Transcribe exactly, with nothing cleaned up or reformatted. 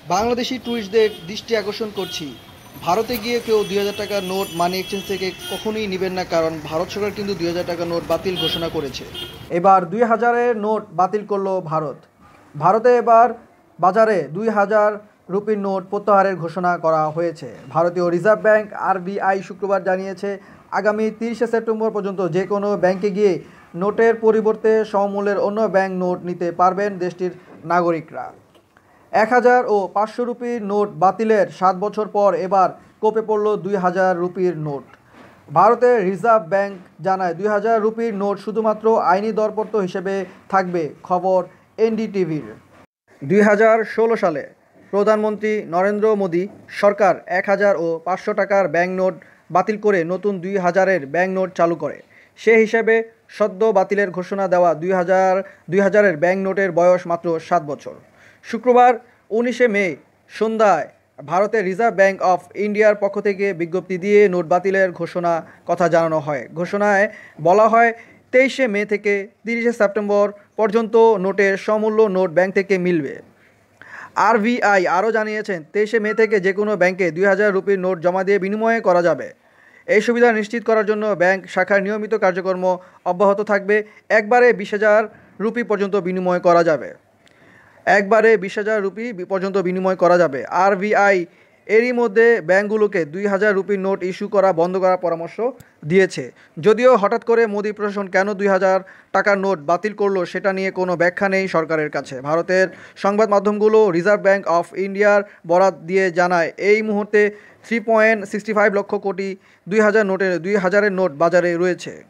বাংলাদেশি ট্যুরিস্টদের দৃষ্টি আকর্ষণ করছি, ভারতে গিয়ে কেউ দুই হাজার টাকার নোট মানি এক্সচেঞ্জ থেকে কখনোই নেবেন না, কারণ ভারত সরকার কিন্তু দুই হাজার টাকার নোট বাতিল ঘোষণা করেছে। এবার দুই হাজারের নোট বাতিল করলো ভারত। ভারতে এবার বাজারে দুই হাজার রুপির নোট প্রত্যাহারের ঘোষণা করা হয়েছে। ভারতীয় রিজার্ভ ব্যাংক আরবিআই শুক্রবার জানিয়েছে, আগামী তিরিশে সেপ্টেম্বর পর্যন্ত যে কোনো ব্যাংকে গিয়ে নোটের পরিবর্তে সমমূল্যের অন্য ব্যাংক নোট নিতে পারবেন দেশটির নাগরিকরা। এক হাজার ও পাঁচশো রুপির নোট বাতিলের সাত বছর পর এবার কোপে পড়ল দুই হাজার রুপির নোট। ভারতের রিজার্ভ ব্যাংক জানায়, দুই হাজার রুপির নোট শুধুমাত্র আইনি দরপত্র হিসেবে থাকবে। খবর এনডিটিভির। দুই হাজার ষোলো সালে প্রধানমন্ত্রী নরেন্দ্র মোদী সরকার এক হাজার ও পাঁচশো টাকার ব্যাংক নোট বাতিল করে নতুন দুই হাজারের ব্যাংক নোট চালু করে। সে হিসেবে সদ্য বাতিলের ঘোষণা দেওয়া দুই হাজার দুই হাজারের ব্যাংক নোটের বয়স মাত্র সাত বছর। শুক্রবার উনিশে মে সন্ধ্যায় ভারতের রিজার্ভ ব্যাংক অফ ইন্ডিয়ার পক্ষ থেকে বিজ্ঞপ্তি দিয়ে নোট বাতিলের ঘোষণা কথা জানানো হয়। ঘোষণায় বলা হয়, তেইশে মে থেকে তিরিশে সেপ্টেম্বর পর্যন্ত নোটের সমূল্য নোট ব্যাংক থেকে মিলবে। আরবিআই আরও জানিয়েছেন, তেইশে মে থেকে যে কোনো ব্যাংকে দুই হাজার রুপির নোট জমা দিয়ে বিনিময় করা যাবে। এই সুবিধা নিশ্চিত করার জন্য ব্যাংক শাখার নিয়মিত কার্যক্রম অব্যাহত থাকবে। একবারে বিশ হাজার রুপি পর্যন্ত বিনিময় করা যাবে একবারে বিশ হাজার রুপি পর্যন্ত বিনিময় করা যাবে আরবিআই এরই মধ্যে ব্যাংকগুলোকে দুই হাজার রুপির নোট ইস্যু করা বন্ধ করার পরামর্শ দিয়েছে। যদিও হঠাৎ করে মোদী প্রশাসন কেন দুই হাজার টাকার নোট বাতিল করলো সেটা নিয়ে কোনো ব্যাখ্যা নেই সরকারের কাছে। ভারতের সংবাদ মাধ্যমগুলো রিজার্ভ ব্যাংক অফ ইন্ডিয়ার বরাত দিয়ে জানায়, এই মুহূর্তে three point sixty five lakh crore দুই হাজার নোটের দুই হাজারের নোট বাজারে রয়েছে।